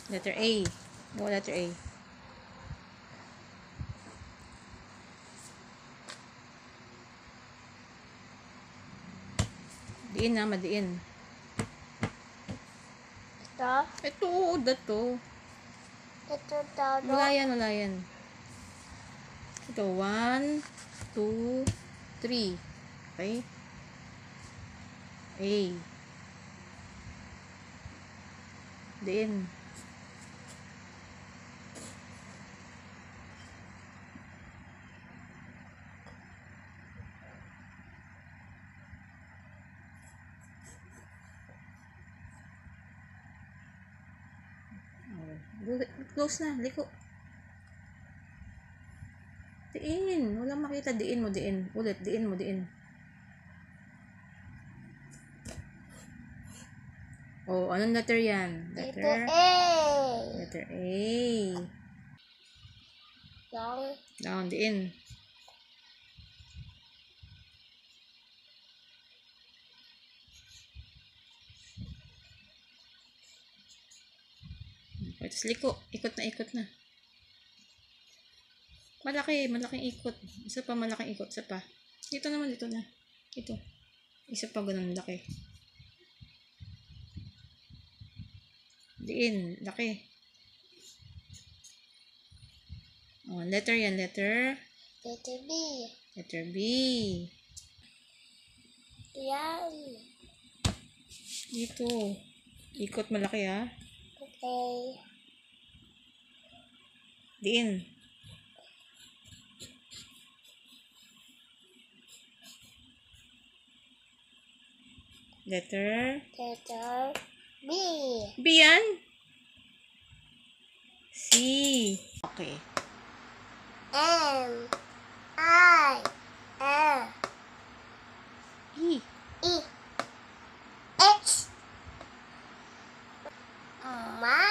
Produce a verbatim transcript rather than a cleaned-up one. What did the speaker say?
Letter A. Go, letter A. Diin na, madiin. Ito. Ito, udat to. Ito daw. Wala yan, wala yan. Ito, one, two, three. Okay? A. Diin. Close na, liko. Diin. Walang makita. Diin mo, diin. Ulit, diin mo, diin. Oh, anong letter yan? Letter Letter A. Letter A. Long. Down, diin. Tapos liko. Ikot na, ikot na. Malaki, malaking ikot. Isa pa malaking ikot, isa pa. Dito naman, dito na. Ito. Isa pa ganun laki. Diin, laki. Oh, letter yan, letter. Letter B. Letter B. Yan. Dito. Ikot malaki ha. Okay. Diin. Letter. Letter B. B yan? C. Okay. M. I. L. E. E. H. My.